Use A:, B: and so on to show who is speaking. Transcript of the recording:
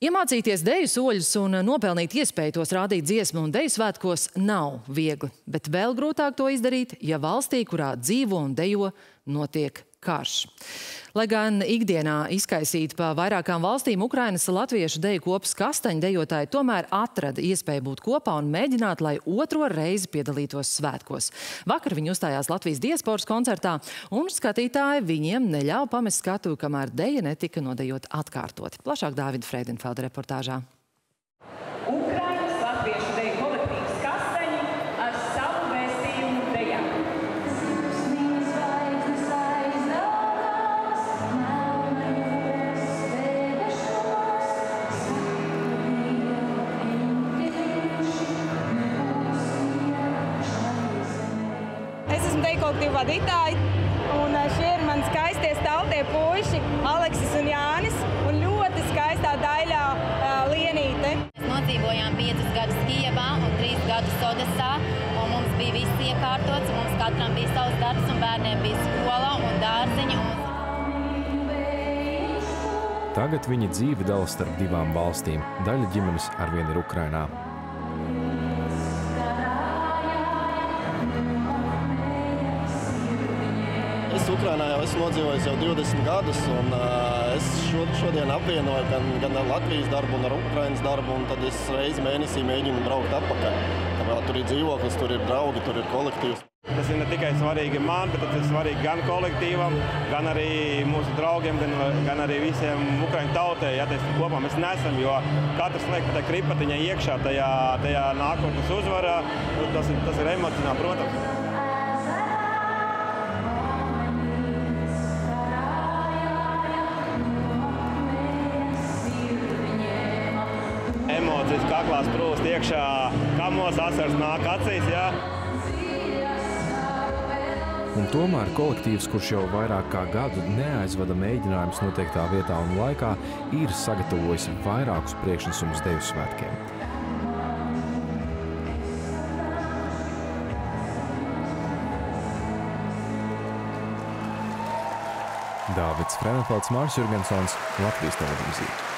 A: Iemācīties deju soļus un nopelnīt iespēju tos rādīt dziesmu un deju svētkos nav viegli, bet vēl grūtāk to izdarīt, ja valstī, kurā dzīvo un dejo, notiek karš. Lai gan ikdienā izkaisīti pa vairākām valstīm, Ukrainas latviešu deju kopas Kastaņu dejotāji tomēr atrada iespēju būt kopā un mēģināt, lai otro reizi piedalītos svētkos. Vakar viņi uzstājās Latvijas diasporas koncertā, un skatītāji viņiem neļauj pamest skatuvi, kamēr deja netika nodejot atkārtoti. Plašāk Dāvida Freidenfelda reportāžā.
B: Ukrainas latviešu deju kolektīvs Kastaņi ar savu vēstījumu dejām.
C: Es esmu deju kolektīvu vadītāji, un šie ir mani skaistie staltie puiši Aleksis un Jānis, un ļoti skaistā daļā Lienīte.
D: Mēs nodzīvojām 5 gadus Kijevā un 3 gadus Odesā, un mums bija viss iekārtots, un mums katram bija savs darbs, un bērniem bija skola un dārziņi.
E: Tagad viņa dzīve dala starp divām valstīm. Daļa ģimenes arvien ir Ukrainā.
F: Es Ukrainā jau esmu nodzīvojis jau 20 gadus, un es šodien apvienoju gan ar Latvijas darbu un ar Ukrainas darbu, un tad es reizi mēnesī mēģinu braukt atpakaļ. Tāpēc tur ir dzīvoklis, tur ir draugi, tur ir kolektīvs.
G: Tas ir ne tikai svarīgi man, bet tas ir svarīgi gan kolektīvam, gan arī mūsu draugiem, gan arī visiem Ukraiņu tautai. Ja tas kopā mēs nesam, jo katrs liek tā kripatiņa iekšā tajā nākotnes uzvarā. Tas ir emocionāli, protams. Emocijas kaklā sprūst iekšā, kamos asars nāk acīs, jā.
E: Un tomēr kolektīvs, kurš jau vairāk kā gadu neaizvada mēģinājumus noteiktā vietā un laikā, ir sagatavojis vairākus priekšnesumus deju svētkiem. Dāvids Freidenfelds, Māris Jurgensons, Latvijas televīzija.